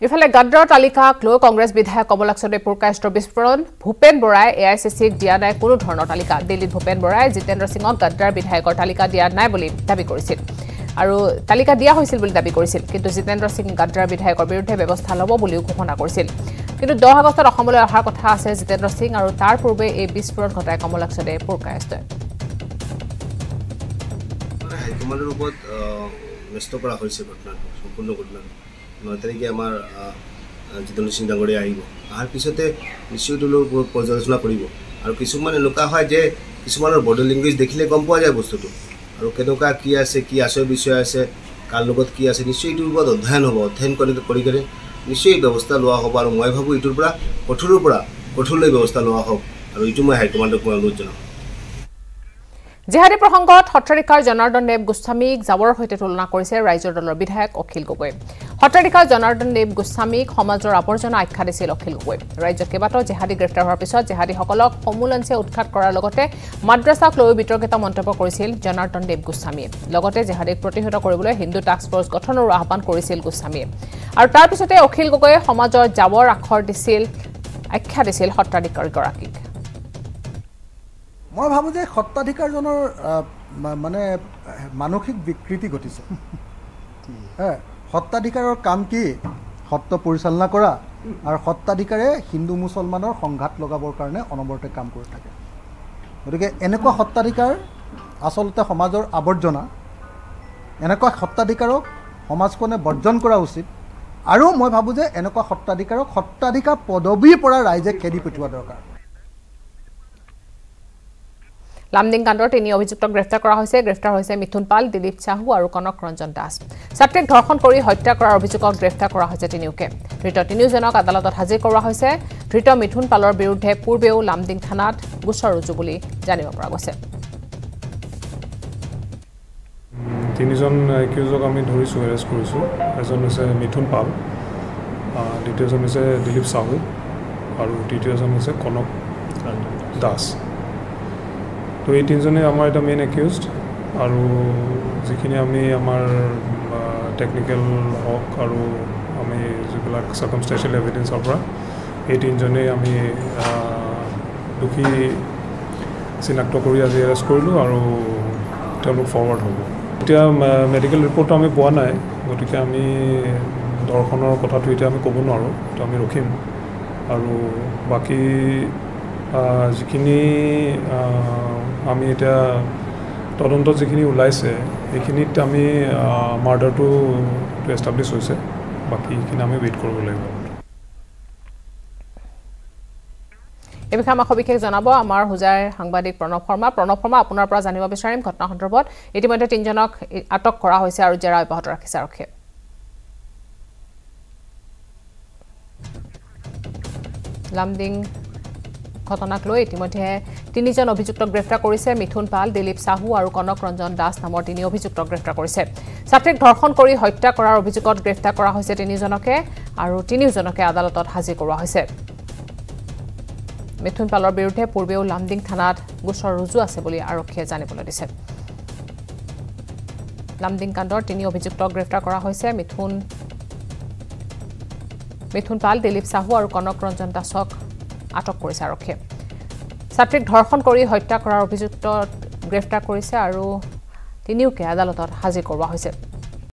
ইফালে গাদ্ৰৰ তালিকাক লৈ কংগ্ৰেছ বিধায়ক কমলাক্ষ দে পুৰকায়স্থৰ বিস্ফোৰণ ভূপেন বৰাই এআইচিচিক দিয়া নাই কোনো ধৰণৰ তালিকা দিল্লীত ভূপেন বৰাই জিতেন্দ্ৰ সিঙক গাদ্ৰৰ বিধায়কৰ তালিকা দিয়া নাই বুলি দাবী কৰিছিল আৰু তালিকা দিয়া হৈছিল বুলি দাবী কৰিছিল কিন্তু জিতেন্দ্ৰ সিং গাদ্ৰৰ বিধায়কৰ বিৰুদ্ধে ব্যৱস্থা ল'ব বুলিও ঘোষণা কৰিছিল কিন্তু 10 আগষ্টত অসমলৈ অহাৰ কথা আছে জিতেন্দ্ৰ সিং আৰু তাৰ পূৰ্বে এই বিস্ফোৰণ ঘটাই কমলাক্ষ দে পুৰকায়স্থই হাইকমাণ্ডৰ ওপৰত নষ্ট কৰা হৈছে ঘটনাটো সম্পূৰ্ণ ঘটনাটো 9 তাৰিখে আমাৰ জিতেন্দ্ৰ সিং ডাঙৰীয়া আহিব অহাৰ পিছতে নিশ্চয় দলৰ ওপৰত পৰ্যালোচনা কৰিব আৰু কিছুমান এনেকুৱা হয় যে কিছুমানৰ বডি লেংগুৱেজ দেখিলে গম পোৱা যায় বস্তুটো আৰু কেনেকুৱা কি আছে কি আশয় বিষয় আছে কাৰ লগত কি আছে নিশ্চয় এইটোৰ ওপৰত অধ্যয়ন হ'ব অধ্যয়ন কৰি কৰি নিশ্চয় ব্যৱস্থা লোৱা হ'ব আৰু মই ভাবোঁ এইটোৰ পৰা কঠোৰলৈ ব্যৱস্থা লোৱা হ'ব আৰু এইটো মই হাইকমাণ্ডক মই অনুৰোধ জনাম জিহাদী প্ৰসংগত সত্ৰাধিকাৰ জনাৰ্দন দেৱ গোস্বামীক জাৱৰৰ সৈতে তুলনা কৰিছে ৰাইজৰ দলৰ বিধায়ক অখিল গগৈ সত্ৰাধিকাৰ জনাৰ্দন দেৱ গোস্বামীক সমাজৰ আৱৰ্জনা আখ্যা দিছিল অখিল গগৈ ৰাজ্যত কেইবাটাও জিহাদী গ্ৰেপ্তাৰ হোৱাৰ পিছত জিহাদীসকলক সমূলঞ্চে উৎখাত কৰাৰ লগতে মাদ্ৰাছাক লৈ বিতৰ্কিত মন্তব্য কৰিছিল জনাৰ্দন দেৱ গোস্বামীয়ে লগতে জিহাদীক প্ৰতিহত কৰিবলৈ হিন্দু টাস্ক ফৰ্চ গঠনৰো আহ্বান কৰিছিল গোস্বামীয়ে আৰু তাৰ পিছতে অখিল গগৈয়ে সমাজৰ জাৱৰ আখ্যা দিছিল সত্ৰাধিকাৰীগৰাকীক মই ভাবো যে সত্তাধিকাৰজনৰ মানে মানসিক বিকৃতি ঘটিছে সত্তাধিকাৰৰ কাম কি সত্য পৰিচালনা কৰা আৰু সত্তাধিকাৰে হিন্দু মুছলমানৰ সংঘাত লগাবৰ কাৰণে অনবৰতে কাম কৰি থাকে গতিকে এনেকুৱা সত্তাধিকাৰ আচলতে সমাজৰ আৱৰ্জনা এনেকুৱা সত্তাধিকাৰক সমাজখনে বৰ্জন কৰা উচিত আৰু মই ভাবো যে এনেকুৱা সত্তাধিকাৰক সত্তাধিকাৰ পদবীৰ পৰা ৰাইজে খেদি পঠিওৱা দৰকাৰ লামডিং কাণ্ডৰ 3 অভিযুক্তক গ্ৰেপ্তাৰ কৰা হৈছে গ্ৰেপ্তাৰ হৈছে মিথুন পাল দিলীপ চাহু আৰু কনক ৰঞ্জন দাস ছাত্ৰীক ধৰ্ষণ কৰি হত্যা কৰাৰ অভিযোগত গ্ৰেপ্তাৰ কৰা হৈছে তিনিওকে ধৃত তিনিওজনক আদালতত হাজিৰ কৰোৱা হৈছে ধৃত মিথুন পালৰ বিৰুদ্ধে পূৰ্বেও লামডিং থানাত গোচৰ ৰুজু বুলি জানিব পৰা গৈছে তিনিজন একিউজক আমি ধৰিছো এৰেষ্ট কৰিছো এজন হৈছে মিথুন পাল দ্বিতীয়জন হৈছে দিলীপ চাহু আৰু তৃতীয়জন হৈছে কনক দাস তো এই তিনিজনে আমাৰ এটা মেইন একিউজড আৰু যিখিনি আমি আমাৰ টেকনিক্যাল হক আৰু আমি যিবিলাক সাৰ্কামষ্টেন্সিয়েল এভিডেন্সৰ পৰা এই তিনিজনে আমি দোষী চিনাক্ত কৰি আজি এৰেষ্ট কৰিলোঁ আৰু তেওঁলোক ফৰৱাৰ্ড হ'ব এতিয়া মেডিকেল ৰিপৰ্টটো আমি পোৱা নাই গতিকে আমি ধৰ্ষণৰ কথাটো এতিয়া আমি ক'ব নোৱাৰোঁ তো আমি ৰখিম আৰু বাকী যিখিনি আমি এতিয়া তদন্তত যিখিনি ওলাইছে সেইখিনিত আমি মাৰ্ডাৰটো এষ্টাব্লিছ হৈছে বাকী এইখিনি আমি ৱেইট কৰিব লাগিব এই বিষয়ে আমাক সবিশেষ জনাব আমাৰ হুজাৰ সাংবাদিক প্ৰণৱ শৰ্মা আপোনাৰ পৰা জানিব বিচাৰিম ঘটনা সন্দৰ্ভত ইতিমধ্যে তিনিজনক আটক কৰা হৈছে আৰু জেৰা অব্যাহত ৰাখিছে আৰক্ষীয়ে লামডিং ঘটনাক লৈ ইতিমধ্যে তিনিজন অভিযুক্তক গ্ৰেপ্তাৰ কৰিছে মিথুন পাল দিলীপ চাহু আৰু কনক ৰঞ্জন দাস নামৰ 3 অভিযুক্তক গ্ৰেপ্তাৰ কৰিছে ছাত্ৰীক ধৰ্ষণ কৰি হত্যা কৰাৰ অভিযোগত গ্ৰেপ্তাৰ কৰা হৈছে তিনিজনকে আৰু তিনিওজনকে আদালতত হাজিৰ কৰোৱা হৈছে মিথুন পালৰ বিৰুদ্ধে পূৰ্বেও লামডিং থানাত গোচৰ ৰুজু আছে বুলি আৰক্ষীয়ে জানিবলৈ দিছে লামডিং কাণ্ডৰ 3 অভিযুক্তক গ্ৰেপ্তাৰ কৰা হৈছে মিথুন পাল দিলীপ চাহু আৰু কনক ৰঞ্জন দাসক আটক কৰিছে আৰক্ষীয়ে ছাত্ৰীক ধৰ্ষণ কৰি হত্যা কৰাৰ অভিযুক্ত গ্ৰেপ্তাৰ কৰিছে আৰু তিনিওকে আদালতত হাজিৰ কৰোৱা হৈছে